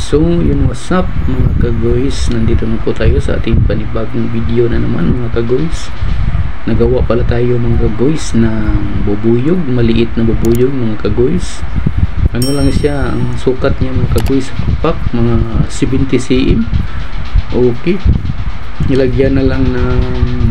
So yun, what's up mga kagoys, nandito na po tayo sa ating panibagong video na naman mga kagoys. Nagawa pala tayo mga kagoys ng bubuyog, maliit na bubuyog mga kagoys. Ano lang siya, ang sukat niya mga kagoys sa papak, mga 70 cm. Okay, nilagyan na lang ng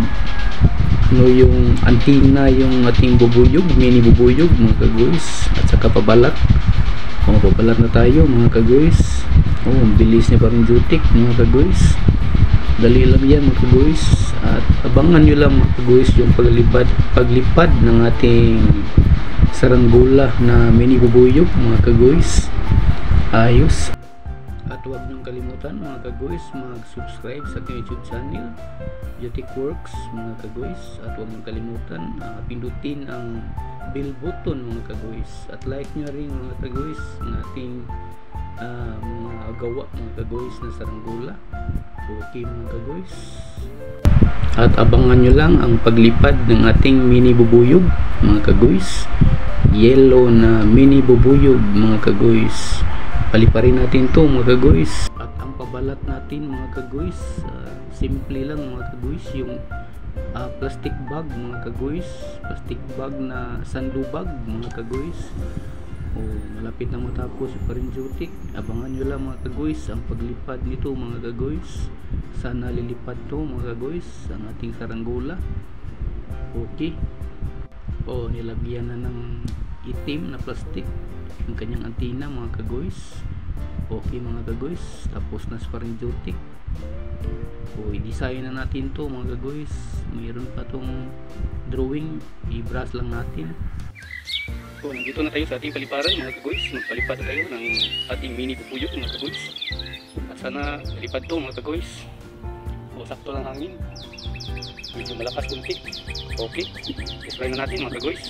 yung antenna, yung ating bubuyog, mini bubuyog mga kagoys, at saka pabalat. Pabalat na tayo mga kagoys. Bilis niya pa rin jutik mga kagoys. Dali lang yan mga kagoys. At abangan nyo lang mga kagoys yung paglipad ng ating saranggola na mini bubuyog mga kagoys. Ayos. At huwag niyong kalimutan mga kagoys, mag-subscribe sa aking YouTube channel Jutic Works mga kagoys. At huwag niyong kalimutan pindutin ang bell button mga kagoys. At like nyo rin mga kagoys ng ating mga gawa mga kagoys na saranggola. Okay mga kagoys. At abangan nyo lang ang paglipad ng ating mini bubuyog mga kagoys. Yellow na mini bubuyog mga kagoys. Paliparin natin to mga kagoys. At ang pabalat natin mga kagoys, simple lang mga kagoys, yung plastic bag mga kagoys, plastic bag na sandubag mga kagoys. Malapit na matapos yung parinjutik. Abangan nyo lang mga kagoys ang paglipad nito mga kagoys. Sana lilipad to mga kagoys ang ating saranggola. Okay, nilagyan na ng itim na plastic ang kanyang antenna mga kagoys. Okay mga kagoys, tapos na sa parinjutik. I-design na natin to mga kagoys. Mayroon pa tong drawing, i-brush lang natin. Nandito na tayo sa ating paliparan mga kagoys. Magpalipad tayo ng ating mini bubuyog mga kagoys. At sana lipad to mga kagoys. Sakto lang hangin, medyo malakas kunti. Okay, i-try na natin mga kagoys.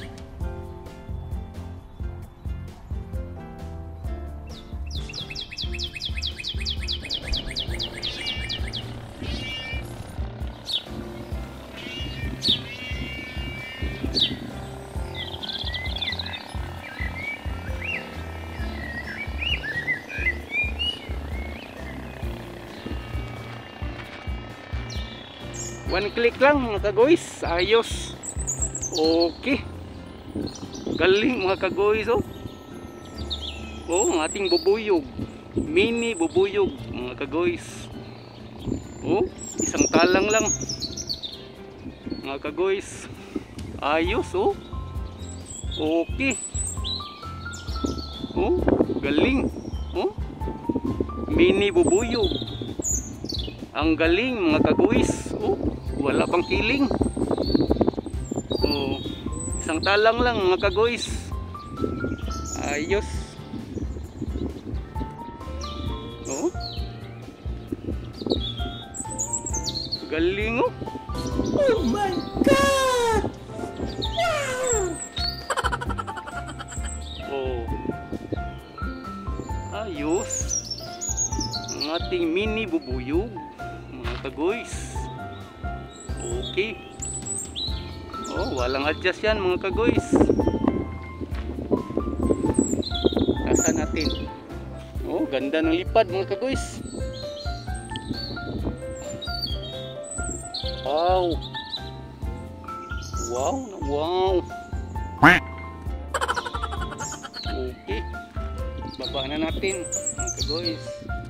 One click lang mga kagoys, ayos. Okay, galing mga kagoys. Ang ating bubuyog, mini bubuyog mga kagoys. Isang talang lang mga kagoys, ayos. Okay, galing. Mini bubuyog, ang galing mga kagoys. Wala pang kiling. Isang talang lang mga kagoys. Ayos. Galing. Oh my god. Wow. Ayos. Ang ating mini bubuyog mga kagoys. Okay. Walang adjust yan mga kagoys. Kasa natin. Ganda ng lipad mga kagoys. Wow. Wow. Okay, baba na natin mga kagoys.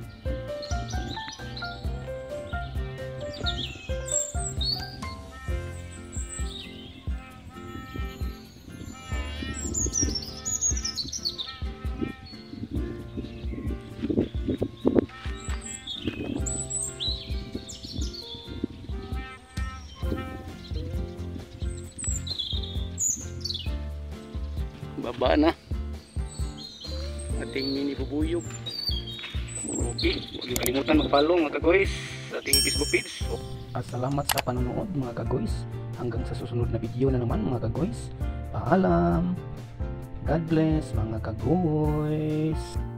Baba na ating mini bubuyog. Okay, huwag niyo kalimutan mag-follow mga kagoys sa ating Facebook page. Salamat sa panonood mga kagoys. Hanggang sa susunod na video na naman mga kagoys. Paalam. God bless mga kagoys.